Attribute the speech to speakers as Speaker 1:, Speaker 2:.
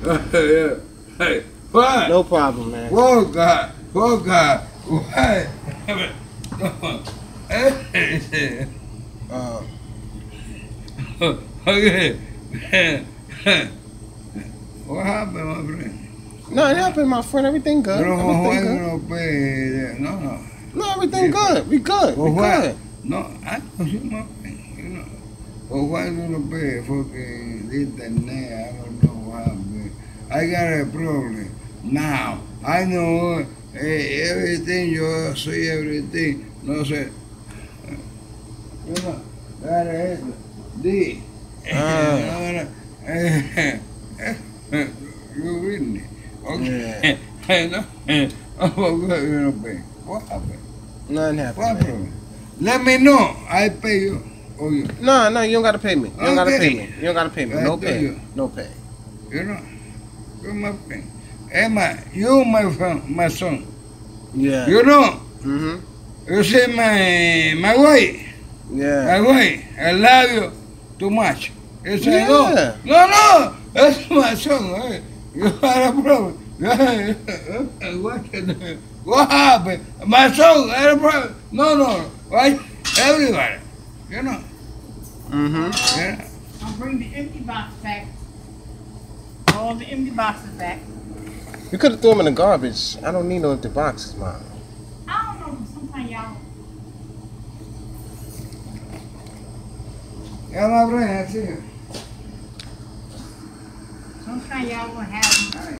Speaker 1: Yeah. Hey, what?
Speaker 2: No problem, man.
Speaker 1: Oh God. Oh God. What?
Speaker 2: Uh,
Speaker 1: Okay. What happened, my friend?
Speaker 2: no, it happened, my friend. Everything good.
Speaker 1: No, why
Speaker 2: Everything
Speaker 1: you
Speaker 2: good.
Speaker 1: don't pay that? No.
Speaker 2: No, everything good. We good.
Speaker 1: Well,
Speaker 2: We
Speaker 1: why?
Speaker 2: good.
Speaker 1: No, I don't see my friend, you know. Well, why you don't pay fucking this and that? I don't know what happened. I got a problem. Now, I know everything, you see everything. No sé. You know, that is the. You with me? Okay. No. Oh, good, you don't pay. What happened?
Speaker 2: Nothing
Speaker 1: What
Speaker 2: happened, man.
Speaker 1: problem? Let me know. I pay you. Oh, you.
Speaker 2: No, you don't gotta pay me. You don't gotta
Speaker 1: Okay.
Speaker 2: pay me. You don't gotta pay me.
Speaker 1: I
Speaker 2: No
Speaker 1: do
Speaker 2: pay.
Speaker 1: you.
Speaker 2: No pay.
Speaker 1: You know, you're my friend. Emma, you my friend, my son.
Speaker 2: Yeah.
Speaker 1: You know,
Speaker 2: Mm-hmm.
Speaker 1: you see my wife.
Speaker 2: Yeah.
Speaker 1: My wife, I love you too much. You say
Speaker 2: Yeah.
Speaker 1: no, that's my son. Hey, you had a problem. What happened? My son had a problem. No. Why? Everybody. You know.
Speaker 2: Mm-hmm.
Speaker 1: Yeah.
Speaker 3: I'll bring the empty box back. All the empty boxes back.
Speaker 2: You could have threw them in the garbage. I don't need no empty boxes, Mom.
Speaker 3: I don't know, sometimes y'all.
Speaker 1: Yeah, my friend, I see you.
Speaker 3: Sometimes y'all will have them.